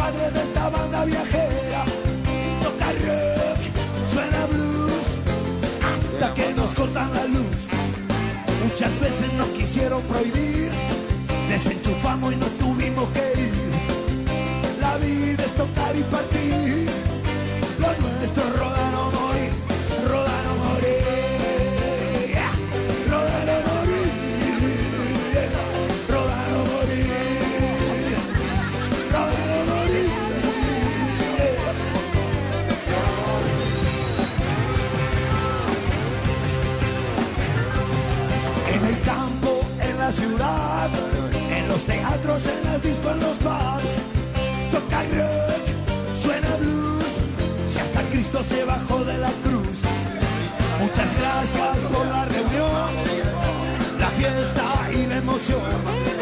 padre de esta banda viajera. Toca rock, suena blues, hasta que nos cortan la luz. Muchas veces nos quisieron prohibir, desenchufamos y no tuvimos que ir. La vida es tocar y partir, lo nuestro es rodar o morir, rodar o morir, yeah. Rodar o morir, yeah. Rodar o morir, rodar o morir, yeah. En el campo, en la ciudad, en los teatros, en las discos, en los pubs, toca rock, suena blues, si hasta Cristo se bajó de la cruz. Muchas gracias por la reunión, la fiesta y la emoción.